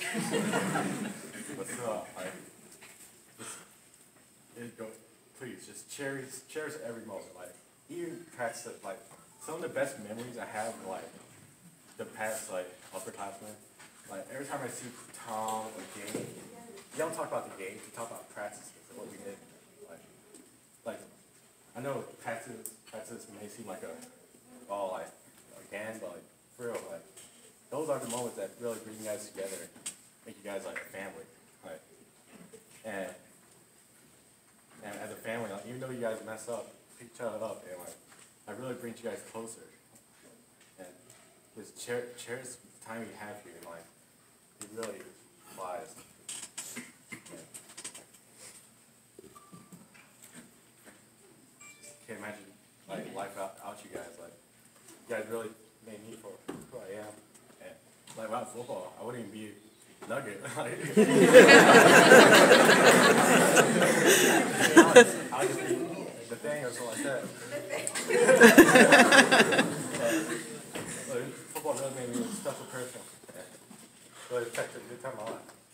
But still, please just cherish every moment. Like even practice, like some of the best memories I have in like the past like upperclassmen. Like every time I see Tom or Gabe, you don't talk about the games, you talk about practices and what we did. Like I know practice may seem like a again, but like for real, like those are the moments that really bring you guys together, make you guys like a family. Like and as a family, like even though you guys mess up, pick each other up, and like I really brings you guys closer. And just cherish the time you have here, and like it really flies. Can't imagine like life out you guys. Like you guys really made me for who I am. And like without football, I wouldn't even be a Nugget. I would just be the thing or something like that. Football really made me a special person. Really affected a good time of my life.